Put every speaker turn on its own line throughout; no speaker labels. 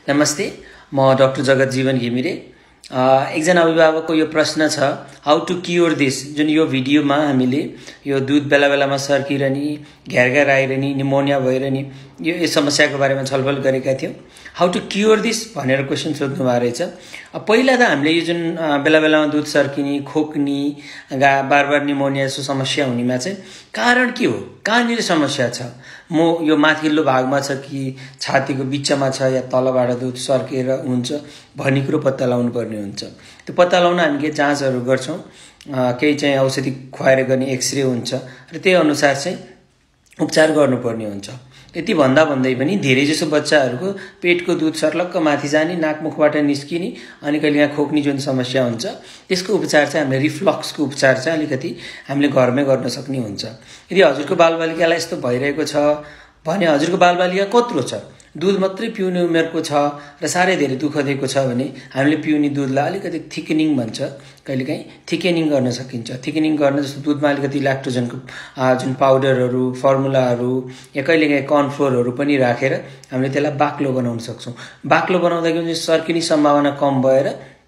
नमस्ते, म डाक्टर जगत जीवन घिमिरे। एकजना अभिभावकको यो प्रश्न छ, हाउ टु क्योर दिस। जुन यो भिडियोमा हामीले यो दुध बेला बेलामा सर्किरहने, घ्यारघ्यार आइरहने, निमोनिया भइरहने यो समस्याको बारेमा छलफल गरेका थियौँ। हाउ टु क्योर दिस भनेर क्वेसन सोध्नु भएको रहेछ। पहिला त हामीले यो जुन बेला बेलामा दुध सर्किने, खोक्ने, बार बार निमोनिया जस्तो समस्या हुनेमा चाहिँ कारण के हो, कहाँनिर समस्या छ, म यो माथिल्लो भागमा छ कि छातीको बिचमा छ या तलबाट दुध सर्केर हुन्छ भन्ने कुरो पत्ता लगाउनु पर्ने हुन्छ। त्यो पत्ता लगाउन हामी के जाँचहरू गर्छौँ, केही चाहिँ औषधि खुवाएर गर्ने एक्सरे हुन्छ र त्यही अनुसार चाहिँ उपचार गर्नुपर्ने हुन्छ। त्यति भन्दा भन्दै पनि धेरै जसो बच्चाहरूको पेटको दुध सर्लक्क माथि जाने, नाकमुखबाट निस्किने अनि कहिले खोक्ने जुन समस्या हुन्छ त्यसको उपचार चाहिँ हामीले रिफ्लक्सको उपचार चाहिँ अलिकति हामीले घरमै गर्न सक्ने हुन्छ। यदि हजुरको बालबालिकालाई यस्तो भइरहेको छ भने हजुरको बालबालिका कत्रो छ, दुध मात्रै पिउने उमेरको छ र साह्रै धेरै दुःख दिएको छ भने हामीले पिउने दुधलाई अलिकति थिकनिङ भन्छ, कहिलेकाहीँ थिकेनिङ गर्न सकिन्छ। थिकेनिङ गर्न जस्तो दुधमा अलिकति ल्याक्टोजनको जुन पाउडरहरू, फर्मुलाहरू या कहिलेकाहीँ कर्नफ्लोरहरू पनि राखेर हामीले त्यसलाई बाक्लो बनाउन सक्छौँ। बाक्लो बनाउँदाखेरि सर्किने सम्भावना कम भएर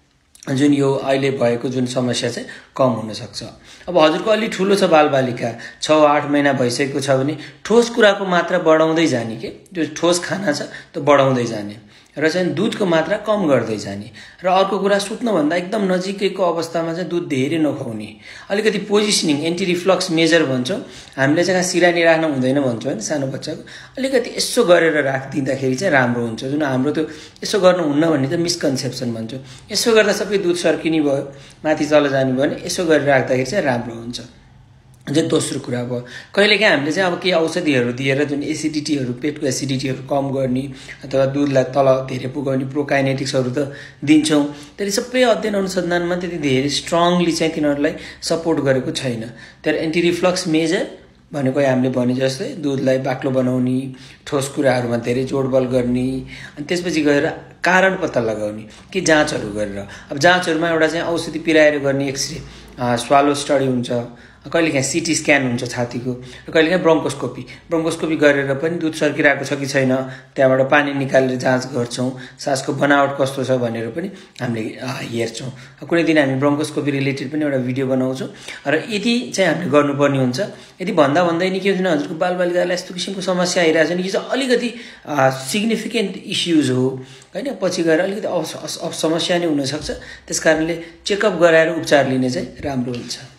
जुन यो अहिले भएको जुन समस्या चाहिँ कम हुनसक्छ। अब हजुरको अलि ठुलो छ बालबालिका, 6-8 महिना भइसकेको छ भने ठोस कुराको मात्रा बढाउँदै जाने, के जो ठोस खाना छ त्यो बढाउँदै जाने र चाहिँ दुधको मात्रा कम गर्दै जाने। र अर्को कुरा, सुत्नुभन्दा एकदम नजिकैको अवस्थामा चाहिँ दुध धेरै नखुवाउने। अलिकति पोजिसनिङ, एन्टी रिफ्लक्स मेजर भन्छौँ हामीले, चाहिँ सिरानी राख्नु हुँदैन भन्छौँ होइन सानो बच्चाको, अलिकति यसो गरेर राखिदिँदाखेरि चाहिँ राम्रो हुन्छ। जुन हाम्रो त्यो यसो गर्नुहुन्न भन्ने त मिसकन्सेप्सन भन्छौँ। यसो गर्दा सबै दुध सर्किने भयो, माथि तल जाने भयो भने यसो गरेर राख्दाखेरि चाहिँ राम्रो हुन्छ। चाहिँ दोस्रो कुरा भयो, कहिलेकाहीँ हामीले चाहिँ अब केही औषधिहरू दिएर जुन एसिडिटीहरू, पेटको एसिडिटीहरू कम गर्ने अथवा दुधलाई तल धेरै पुगाउने प्रोकाइनेटिक्सहरू त दिन्छौँ। त्यसले सबै अध्ययन अनुसन्धानमा त्यति धेरै स्ट्रङली चाहिँ तिनीहरूलाई सपोर्ट गरेको छैन। तर एन्टी रिफ्लक्स मेजर भनेको हामीले भने जस्तै दुधलाई बाक्लो बनाउने, ठोस कुराहरूमा धेरै जोडबल गर्ने अनि त्यसपछि गएर कारण पत्ता लगाउने कि जाँचहरू गरेर। अब जाँचहरूमा एउटा चाहिँ औषधि पिराएर गर्ने एक्सरे, स्वालो स्टडी हुन्छ, कहिलेकाहीँ सिटी स्क्यान हुन्छ छातीको, र कहिलेकाहीँ ब्रोङ्कोस्कोपी गरेर पनि दुध सर्किरहेको छ कि छैन त्यहाँबाट पानी निकालेर जाँच गर्छौँ। सासको बनावट कस्तो छ भनेर पनि हामीले हेर्छौँ। कुनै दिन हामी ब्रोङ्कोस्कोपी रिलेटेड पनि एउटा भिडियो बनाउँछौँ र यति चाहिँ हामीले गर्नुपर्ने हुन्छ। यदि भन्दा भन्दै नि के हुन्छ, हजुरको बालबालिकालाई यस्तो किसिमको समस्या आइरहेको छ नि, यो चाहिँ अलिकति सिग्निफिकेन्ट इस्युज हो होइन, पछि गएर अलिकति समस्या नै हुनसक्छ। त्यस कारणले चेकअप गराएर उपचार लिने चाहिँ राम्रो हुन्छ।